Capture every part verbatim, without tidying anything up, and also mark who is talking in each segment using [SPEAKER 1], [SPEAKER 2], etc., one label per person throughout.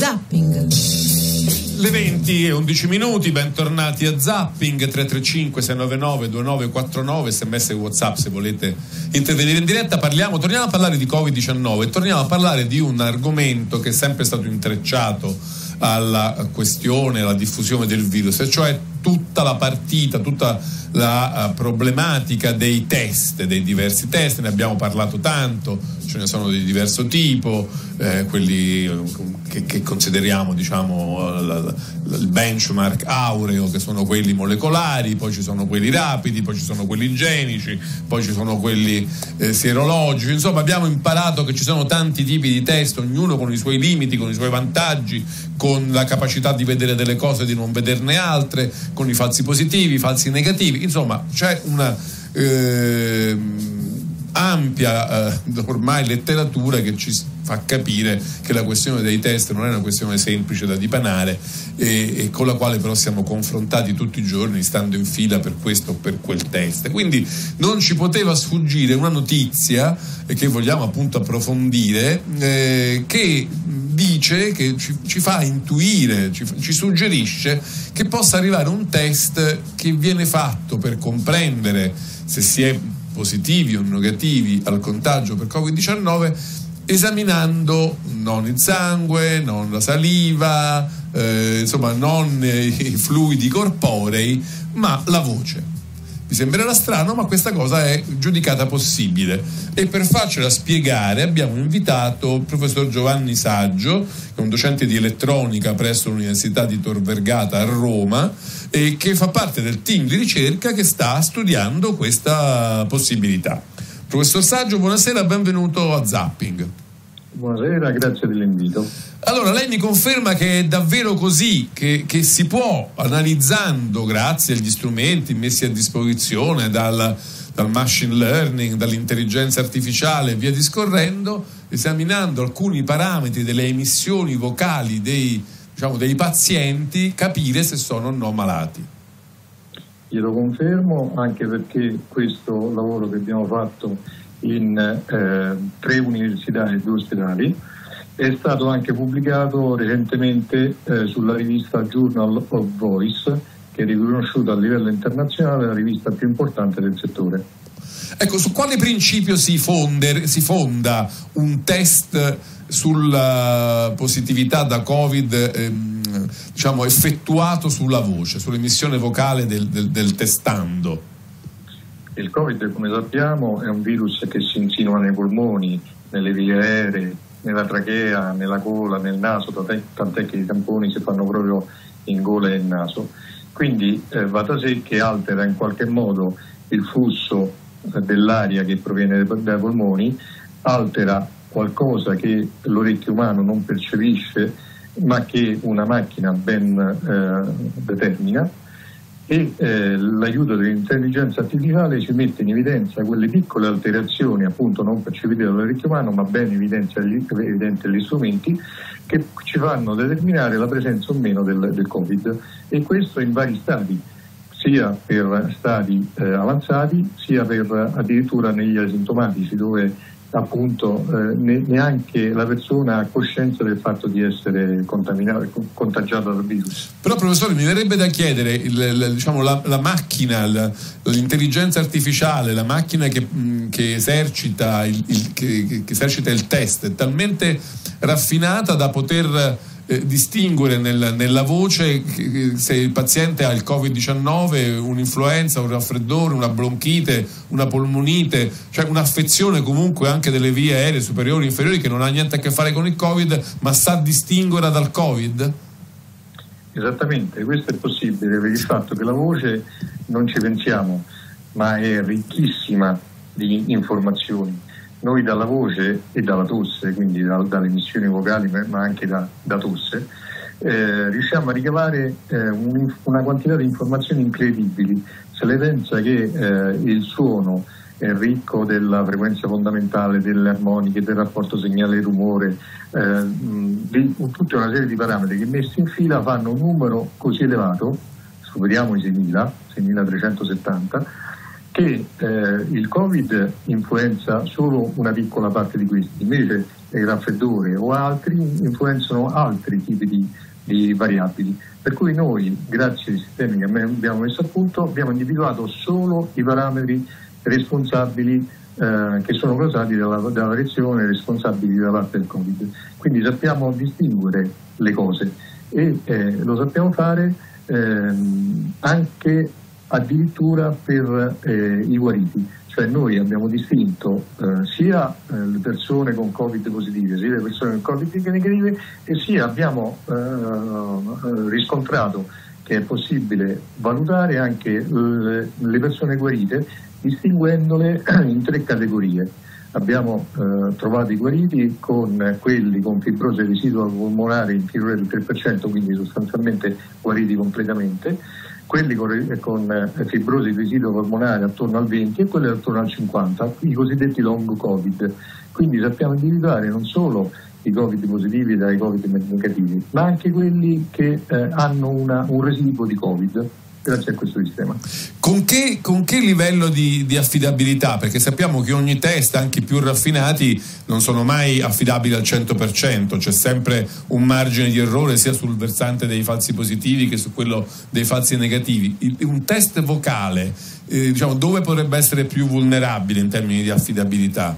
[SPEAKER 1] Zapping.
[SPEAKER 2] Le venti e undici minuti, bentornati a Zapping. Tre tre cinque sei nove nove due nove quattro nove, sms e WhatsApp se volete intervenire in diretta. Parliamo, torniamo a parlare di covid diciannove e torniamo a parlare di un argomento che è sempre stato intrecciato alla questione, alla diffusione del virus, e cioè tutta la partita, tutta la uh, problematica dei test, dei diversi test. Ne abbiamo parlato tanto, ce ne sono di diverso tipo, eh, quelli che, che consideriamo, diciamo, l- l- il benchmark aureo, che sono quelli molecolari, poi ci sono quelli rapidi, poi ci sono quelli igienici, poi ci sono quelli eh, sierologici. Insomma, abbiamo imparato che ci sono tanti tipi di test, ognuno con i suoi limiti, con i suoi vantaggi, con la capacità di vedere delle cose e di non vederne altre, con i falsi positivi, i falsi negativi. Insomma, c'è una eh, ampia eh, ormai letteratura che ci fa capire che la questione dei test non è una questione semplice da dipanare e, e con la quale però siamo confrontati tutti i giorni, stando in fila per questo o per quel test. Quindi non ci poteva sfuggire una notizia eh, che vogliamo appunto approfondire, eh, che dice, che ci, ci fa intuire, ci, ci suggerisce che possa arrivare un test che viene fatto per comprendere se si è positivi o negativi al contagio per covid diciannove, esaminando non il sangue, non la saliva, eh, insomma non i fluidi corporei, ma la voce. Vi sembrerà strano, ma questa cosa è giudicata possibile, e per farcela spiegare abbiamo invitato il professor Giovanni Saggio, che è un docente di elettronica presso l'Università di Tor Vergata a Roma e che fa parte del team di ricerca che sta studiando questa possibilità. Professor Saggio, buonasera, benvenuto a Zapping.
[SPEAKER 3] Buonasera, grazie dell'invito.
[SPEAKER 2] Allora, lei mi conferma che è davvero così, che, che si può, analizzando, grazie agli strumenti messi a disposizione dal, dal machine learning, dall'intelligenza artificiale e via discorrendo, esaminando alcuni parametri delle emissioni vocali dei, diciamo, dei pazienti, capire se sono o no malati?
[SPEAKER 3] Glielo confermo, anche perché questo lavoro che abbiamo fatto in eh, tre università e due ospedali è stato anche pubblicato recentemente eh, sulla rivista Journal of Voice, che è riconosciuta a livello internazionale la rivista più importante del settore.
[SPEAKER 2] Ecco, su quale principio si, fonde, si fonda un test sulla positività da Covid ehm, diciamo effettuato sulla voce, sull'emissione vocale del, del, del testando?
[SPEAKER 3] Il Covid, come sappiamo, è un virus che si insinua nei polmoni, nelle vie aeree, nella trachea, nella gola, nel naso, tant'è, tant'è che i tamponi si fanno proprio in gola e in naso. Quindi eh, va da sé che altera in qualche modo il flusso eh, dell'aria che proviene dai, dai polmoni, altera qualcosa che l'orecchio umano non percepisce, ma che una macchina ben eh, determina. E eh, l'aiuto dell'intelligenza artificiale ci mette in evidenza quelle piccole alterazioni, appunto non percepite dall'orecchio umano, ma ben evidenti agli strumenti, che ci fanno determinare la presenza o meno del, del Covid, e questo in vari stadi, sia per stadi eh, avanzati, sia per addirittura negli asintomatici, dove appunto eh, neanche la persona ha coscienza del fatto di essere contaminata, contagiata dal virus.
[SPEAKER 2] Però, professore, mi verrebbe da chiedere il, il, diciamo, la, la macchina, la, l'intelligenza artificiale, la macchina che, mh, che, esercita il, il, che, che esercita il test è talmente raffinata da poter eh, distinguere nel, nella voce se il paziente ha il covid diciannove, un'influenza, un raffreddore, una bronchite, una polmonite, cioè un'affezione comunque anche delle vie aeree superiori e inferiori che non ha niente a che fare con il Covid, ma sa distinguere dal Covid?
[SPEAKER 3] Esattamente, questo è possibile per il fatto che la voce non ci pensiamo, ma è ricchissima di informazioni. Noi dalla voce e dalla tosse, quindi da, dalle emissioni vocali, ma anche da, da tosse, eh, riusciamo a ricavare eh, un, una quantità di informazioni incredibili. Se lei pensa che eh, il suono è ricco della frequenza fondamentale, delle armoniche, del rapporto segnale-rumore, eh, di tutta una serie di parametri che messi in fila fanno un numero così elevato, superiamo i seimila, seimilatrecentosettanta, che eh, il Covid influenza solo una piccola parte di questi, invece il raffreddore o altri influenzano altri tipi di, di variabili. Per cui noi, grazie ai sistemi che abbiamo messo a punto, abbiamo individuato solo i parametri responsabili eh, che sono causati dalla, dalla variazione, responsabili da parte del Covid. Quindi sappiamo distinguere le cose e eh, lo sappiamo fare ehm, anche addirittura per eh, i guariti. Cioè noi abbiamo distinto eh, sia eh, le persone con Covid positive, sia le persone con Covid negative, e sia abbiamo eh, riscontrato che è possibile valutare anche le, le persone guarite, distinguendole in tre categorie. Abbiamo eh, trovato i guariti con quelli con fibrosi residua polmonare inferiore del tre per cento, quindi sostanzialmente guariti completamente, quelli con, con fibrosi residuo polmonare attorno al venti e quelli attorno al cinquanta, i cosiddetti long Covid. Quindi sappiamo individuare non solo i Covid positivi dai Covid negativi, ma anche quelli che eh, hanno una, un residuo di Covid, grazie a questo sistema.
[SPEAKER 2] Con che, con che livello di, di affidabilità? Perché sappiamo che ogni test, anche i più raffinati, non sono mai affidabili al cento per cento, c'è sempre un margine di errore sia sul versante dei falsi positivi che su quello dei falsi negativi. Il, un test vocale, eh, diciamo, dove potrebbe essere più vulnerabile in termini di affidabilità?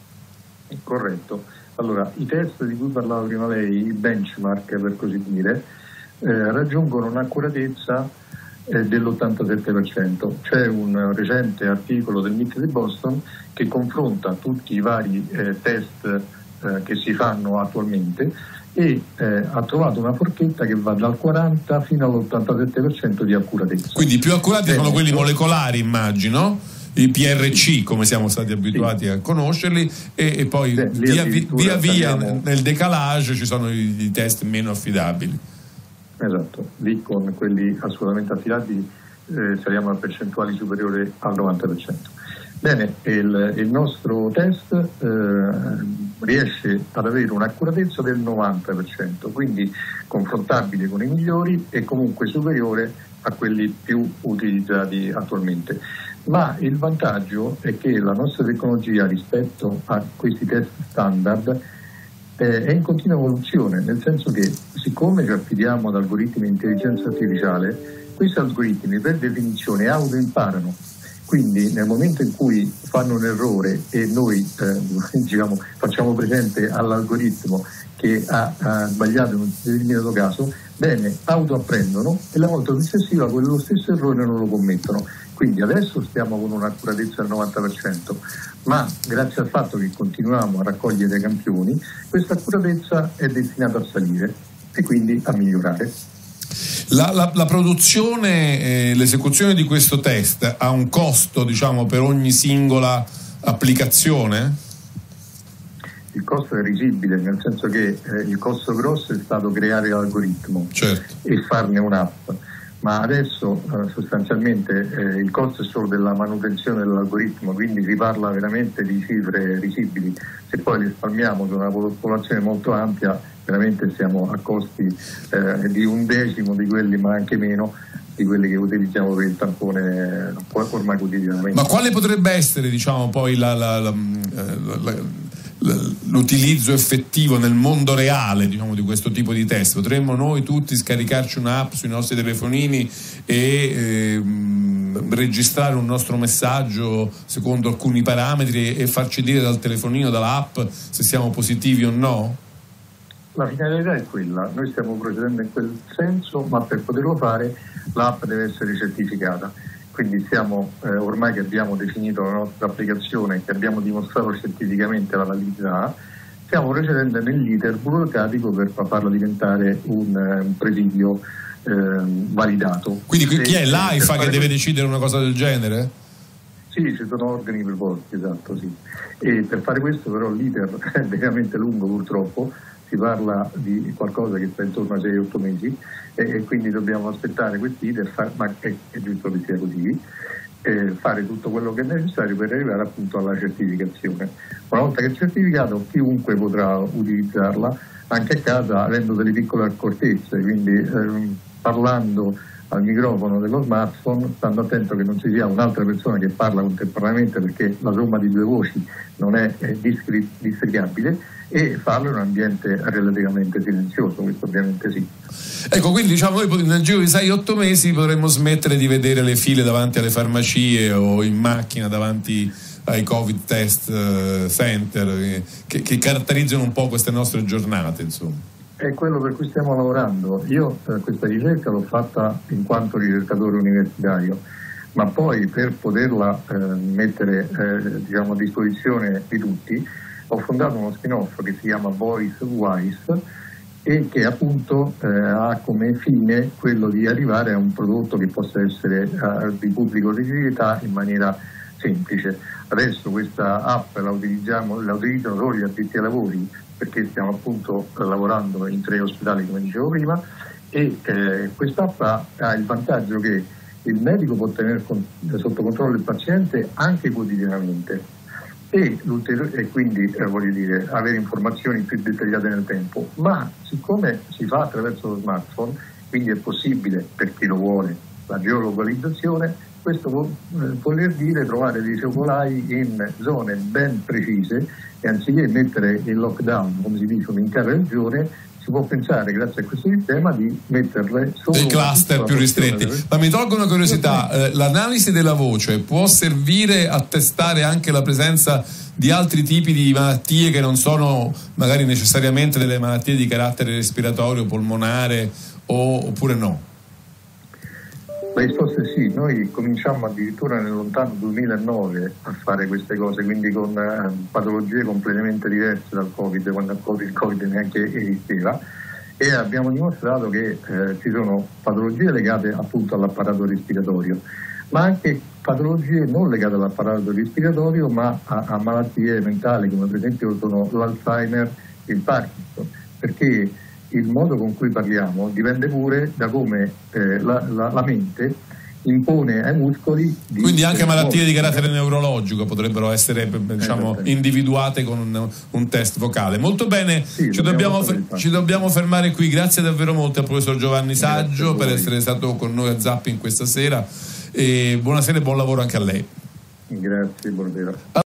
[SPEAKER 3] Corretto. Allora, i test di cui parlava prima lei, i benchmark per così dire, eh, raggiungono un'accuratezza dell'ottantasette per cento. C'è un recente articolo del M I T di Boston che confronta tutti i vari eh, test eh, che si fanno attualmente e eh, ha trovato una forchetta che va dal quaranta fino all'ottantasette per cento di accuratezza.
[SPEAKER 2] Quindi i più accurati sono quelli molecolari, immagino, i P R C come siamo stati abituati sì. a conoscerli, e, e poi Beh, via via, via saliamo... nel decalage ci sono i, i test meno affidabili.
[SPEAKER 3] Esatto, lì con quelli assolutamente affidabili eh, saliamo a percentuali superiori al novanta per cento. Bene, il, il nostro test eh, riesce ad avere un'accuratezza del novanta per cento, quindi confrontabile con i migliori e comunque superiore a quelli più utilizzati attualmente. Ma il vantaggio è che la nostra tecnologia rispetto a questi test standard eh, è in continua evoluzione, nel senso che siccome ci affidiamo ad algoritmi di intelligenza artificiale, questi algoritmi per definizione autoimparano. Quindi nel momento in cui fanno un errore e noi eh, diciamo, facciamo presente all'algoritmo che ha, ha sbagliato in un determinato caso, bene, autoapprendono e la volta successiva quello stesso errore non lo commettono. Quindi adesso stiamo con un'accuratezza del novanta per cento, ma grazie al fatto che continuiamo a raccogliere campioni, questa accuratezza è destinata a salire e quindi a migliorare.
[SPEAKER 2] La, la, la produzione e eh, l'esecuzione di questo test ha un costo, diciamo, per ogni singola applicazione?
[SPEAKER 3] Il costo è risibile, nel senso che eh, il costo grosso è stato creare l'algoritmo
[SPEAKER 2] certo.
[SPEAKER 3] e farne un'app, ma adesso eh, sostanzialmente eh, il costo è solo della manutenzione dell'algoritmo, quindi si parla veramente di cifre risibili. Se poi li spalmiamo su una popolazione molto ampia, veramente siamo a costi eh, di un decimo di quelli, ma anche meno, di quelli che utilizziamo per il tampone ormai quotidianamente.
[SPEAKER 2] Ma quale potrebbe essere, diciamo, poi la, la, la, la, la, l'utilizzo effettivo nel mondo reale, diciamo, di questo tipo di test? Potremmo noi tutti scaricarci un'app sui nostri telefonini e eh, registrare un nostro messaggio secondo alcuni parametri e farci dire dal telefonino, dall'app, se siamo positivi o no?
[SPEAKER 3] La finalità è quella, noi stiamo procedendo in quel senso, ma per poterlo fare l'app deve essere certificata. Quindi stiamo, eh, ormai che abbiamo definito la nostra applicazione, che abbiamo dimostrato scientificamente la validità, stiamo procedendo nell'iter burocratico per farla diventare un, un presidio eh, validato.
[SPEAKER 2] Quindi e, chi è l'AIFA che deve decidere una cosa del genere?
[SPEAKER 3] Sì, ci sono organi preposti, esatto, sì. E per fare questo però l'iter è veramente lungo purtroppo. Si parla di qualcosa che sta intorno a sei otto mesi e, e quindi dobbiamo aspettare questi iter, ma è, è giusto che sia così, eh, fare tutto quello che è necessario per arrivare appunto alla certificazione. Una volta che è certificato chiunque potrà utilizzarla anche a casa avendo delle piccole accortezze, quindi eh, parlando al microfono dello smartphone, stando attento che non ci sia un'altra persona che parla contemporaneamente, perché la somma di due voci non è, è distri- districabile, e farlo in un ambiente relativamente silenzioso, questo ovviamente sì.
[SPEAKER 2] Ecco, quindi diciamo noi nel giro di sei otto mesi potremmo smettere di vedere le file davanti alle farmacie o in macchina davanti ai Covid test center che, che caratterizzano un po' queste nostre giornate, insomma.
[SPEAKER 3] È quello per cui stiamo lavorando. Io eh, questa ricerca l'ho fatta in quanto ricercatore universitario, ma poi per poterla eh, mettere eh, diciamo a disposizione di tutti ho fondato uno spin-off che si chiama Voice Wise e che appunto eh, ha come fine quello di arrivare a un prodotto che possa essere eh, di pubblica utilità in maniera semplice. Adesso questa app la utilizziamo, la utilizzano solo gli addetti ai lavori, perché stiamo appunto eh, lavorando in tre ospedali come dicevo prima, e eh, questa app ha, ha il vantaggio che il medico può tenere con, sotto controllo il paziente anche quotidianamente e, e quindi eh, voglio dire avere informazioni più dettagliate nel tempo, ma siccome si fa attraverso lo smartphone, quindi è possibile per chi lo vuole la geolocalizzazione, questo vuol voler dire trovare dei focolai in zone ben precise e anziché mettere il lockdown, come si dice, un'intera regione, si può pensare, grazie a questo sistema, di metterle solo
[SPEAKER 2] dei cluster più ristretti. Delle... Ma mi tolgo una curiosità, eh, l'analisi della voce può servire a testare anche la presenza di altri tipi di malattie che non sono magari necessariamente delle malattie di carattere respiratorio, polmonare o, oppure no?
[SPEAKER 3] La risposta è sì, noi cominciamo addirittura nel lontano duemilanove a fare queste cose, quindi con eh, patologie completamente diverse dal Covid, quando il Covid, il COVID neanche esisteva, e abbiamo dimostrato che eh, ci sono patologie legate appunto all'apparato respiratorio, ma anche patologie non legate all'apparato respiratorio ma a, a malattie mentali, come per esempio sono l'Alzheimer e il Parkinson, perché il modo con cui parliamo dipende pure da come eh, la, la, la mente impone ai muscoli di
[SPEAKER 2] quindi anche malattie di carattere neurologico potrebbero essere, diciamo, individuate con un, un test vocale. Molto bene, sì, ci, dobbiamo, ci dobbiamo fermare qui. Grazie davvero molto al professor Giovanni Saggio per essere stato con noi a Zapping questa sera e buonasera e buon lavoro anche a lei.
[SPEAKER 3] Grazie, buonasera.